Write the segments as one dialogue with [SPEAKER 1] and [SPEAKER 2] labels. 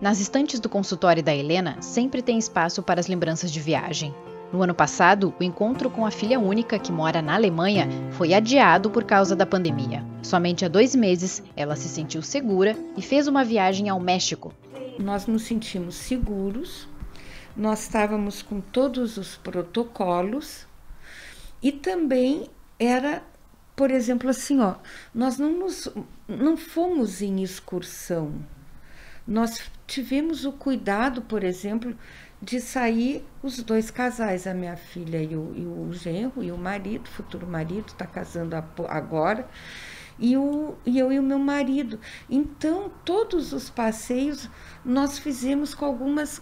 [SPEAKER 1] Nas estantes do consultório da Helena, sempre tem espaço para as lembranças de viagem. No ano passado, o encontro com a filha única, que mora na Alemanha, foi adiado por causa da pandemia. Somente há 2 meses, ela se sentiu segura e fez uma viagem ao México.
[SPEAKER 2] Nós nos sentimos seguros, nós estávamos com todos os protocolos e também era, por exemplo, assim, nós não fomos em excursão. Nós tivemos o cuidado, por exemplo, de sair os 2 casais, a minha filha e o genro, e o marido, futuro marido, está casando agora, e eu e o meu marido. Então, todos os passeios nós fizemos com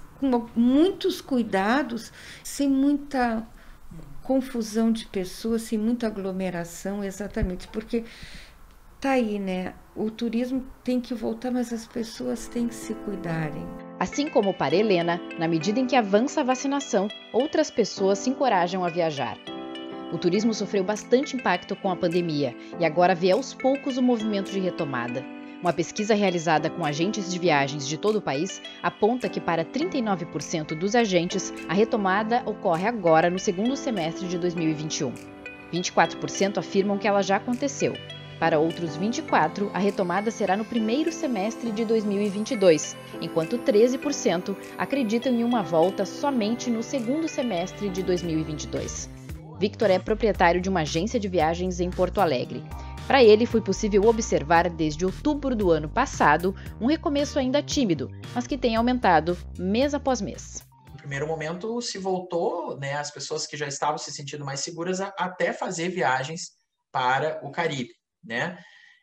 [SPEAKER 2] muitos cuidados, sem muita confusão de pessoas, sem muita aglomeração, exatamente, porque tá aí, né? O turismo tem que voltar, mas as pessoas têm que se cuidarem.
[SPEAKER 1] Assim como para Helena, na medida em que avança a vacinação, outras pessoas se encorajam a viajar. O turismo sofreu bastante impacto com a pandemia e agora vê aos poucos o movimento de retomada. Uma pesquisa realizada com agentes de viagens de todo o país aponta que para 39% dos agentes, a retomada ocorre agora no segundo semestre de 2021. 24% afirmam que ela já aconteceu. Para outros 24%, a retomada será no primeiro semestre de 2022, enquanto 13% acreditam em uma volta somente no segundo semestre de 2022. Victor é proprietário de uma agência de viagens em Porto Alegre. Para ele, foi possível observar desde outubro do ano passado um recomeço ainda tímido, mas que tem aumentado mês após mês.
[SPEAKER 3] No primeiro momento se voltou, né, as pessoas que já estavam se sentindo mais seguras até fazer viagens para o Caribe, né?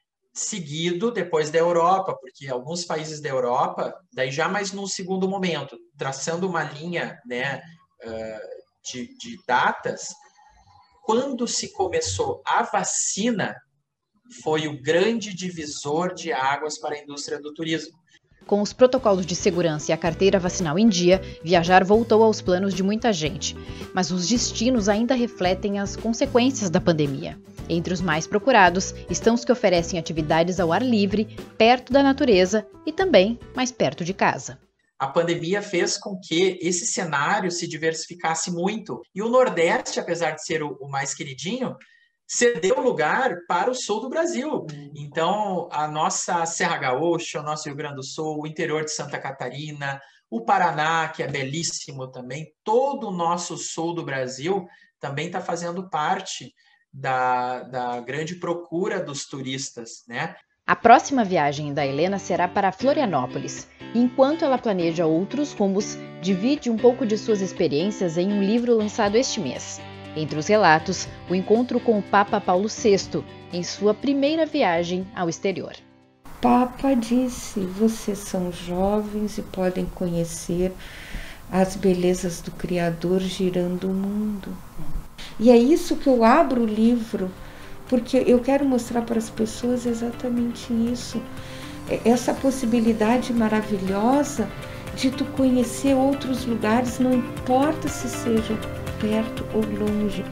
[SPEAKER 3] Seguido depois da Europa, porque alguns países da Europa, daí já mais num segundo momento, traçando uma linha, né, de datas, quando se começou a vacina, foi o grande divisor de águas para a indústria do turismo.
[SPEAKER 1] Com os protocolos de segurança e a carteira vacinal em dia, viajar voltou aos planos de muita gente. Mas os destinos ainda refletem as consequências da pandemia. Entre os mais procurados estão os que oferecem atividades ao ar livre, perto da natureza e também mais perto de casa.
[SPEAKER 3] A pandemia fez com que esse cenário se diversificasse muito. E o Nordeste, apesar de ser o mais queridinho, cedeu lugar para o sul do Brasil. Então, a nossa Serra Gaúcha, o nosso Rio Grande do Sul, o interior de Santa Catarina, o Paraná, que é belíssimo também, todo o nosso sul do Brasil também está fazendo parte da grande procura dos turistas, né?
[SPEAKER 1] A próxima viagem da Helena será para Florianópolis. Enquanto ela planeja outros rumos, divide um pouco de suas experiências em um livro lançado este mês. Entre os relatos, o encontro com o Papa Paulo VI, em sua primeira viagem ao exterior.
[SPEAKER 2] Papa disse: vocês são jovens e podem conhecer as belezas do Criador girando o mundo. E é isso que eu abro o livro, porque eu quero mostrar para as pessoas exatamente isso. Essa possibilidade maravilhosa de tu conhecer outros lugares, não importa se seja perto ou longe.